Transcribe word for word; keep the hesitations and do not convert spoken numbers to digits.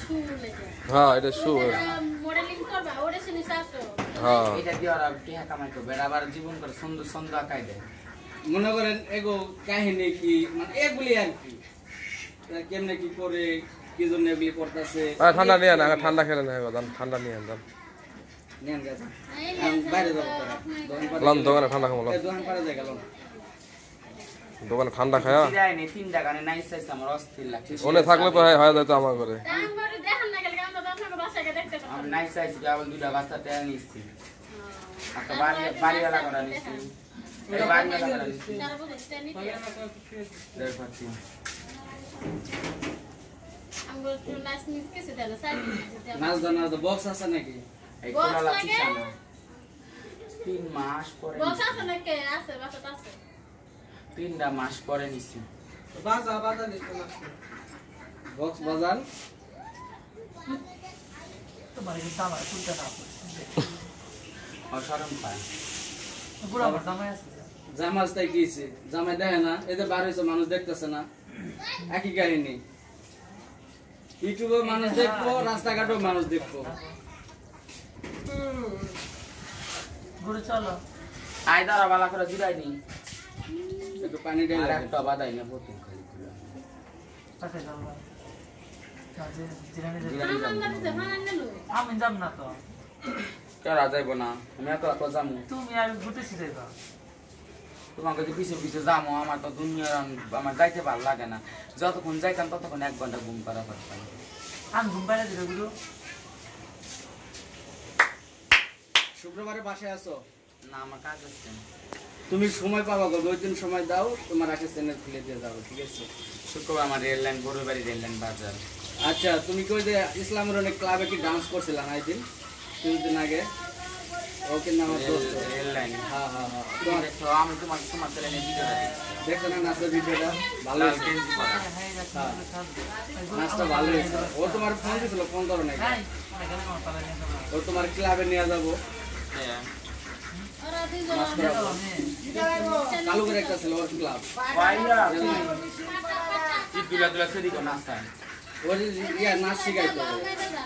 হ্যাঁ এটা শু মডেলিং করবা ওরে শুনি সাতো হ্যাঁ এটা দিয়ে আর কি কামাই করবে আবার জীবন করে সুন্দর সুন্দর আঁকাই দেয় মনে করেন এগো কাহিনী কি মানে এগুলি আর কি কেমনে কি করে কি জন্য এগুলি করতেছে ঠান্ডা নিয়ে না ঠান্ডা খেলে না ঠান্ডা নিয়ে আনতাম নেন গেছে বাইরে যাবো লন দোকানে ঠান্ডা খাবো দোকান পারে যায় গেল দোকানে ঠান্ডা খায়া চিরাই নেই তিন টাকা নেই নাইস সাইজ আমার অস্থির লাগছে ওনে থাকলে তো হয় যেত আমার করে আমরে দেখেন না গেলে আমরা আপনাকে বাসায় দেখতে পাবো আমি নাইস সাইজ কেবল দুইটা বাচ্চা টেনে নিচ্ছি একটা বাড়ি বাড়িওয়ালা করে নিচ্ছি এই বাড়িওয়ালা করে নিচ্ছি তারা বুঝতে নিতে দেখছি আমগো নাচ নিচ কিছু দেন সাইড নাচ দাও নাচ দাও বক্স আছে নাকি এই কোলা লাগছে না তিন মাস পরে বক্স আছে নাকি আছে বাসা আছে তিনটা মাস পরে নিচ্ছি বাজা বাজা নিতে না বক্স বাজান তোমার কি দামা তুলতে না অসারম পায় পুরো আমার দামাই আছে জামাজ তাই গিয়েছে জামাই দেখে না এই যে বার হয়েছে মানুষ দেখতেছে না একই কাহিনী ইউটিউবে মানুষ দেখবো রাস্তাঘাটেও মানুষ দেখবো গুরু চলো আয় দাঁড়া বালা করে জিরাই নি একটু পানি আর ঢেলে একটা বাদাই না বোতল খালি খুলে তাকে যাও কাজে জিরানি জিরানি যাবো আমি যাব না তো কেরা যাইব না আমি এত এত যাবো তুমি আর ঘুরতে শিখাইবা তোমাকে যে পিছিয়ে পিছিয়ে যাবো আমার তো দুনিয়ার আমার যাইতে ভালো লাগে না যতক্ষণ যাইতাম ততক্ষণ এক ঘন্টা ঘুম করা পারতাম আমি ঘুম পাইলে দিবে গুরু শুক্রবারে বাসায় আসো না আমার কাজ আছে তুমি সময় পাবা গো ওই দিন সময় দাও তোমার আগে চ্যানেল খুলে দিয়ে যাবো ঠিক আছে শুক্রবার আমার রেল লাইন বড় বাড়ি রেল লাইন বাজার আচ্ছা তুমি কই যে ইসলামের অনেক ক্লাবে কি ডান্স করছিলা না একদিন কিছুদিন আগে ওকে নাম রেল লাইন হ্যাঁ হ্যাঁ হ্যাঁ তোমার দেখো আমি তোমার তোমার চ্যানেলে ভিডিওটা দেখছি দেখছো না নাচের ভিডিওটা ভালো লাল হয়েছে গেঞ্জি পরা নাচটা ভালো হয়েছে ও তোমার ফোন দিছিল ফোন করো না ও তোমার ক্লাবে নিয়ে যাবো হ্যাঁ ওরা দুইজন চালু করে একটা ছিল ওর ক্লাব ভাইয়া কি দুলা দুলা সেদি কোন নাস্তা ওর ইয়া নাচ শিখাইতো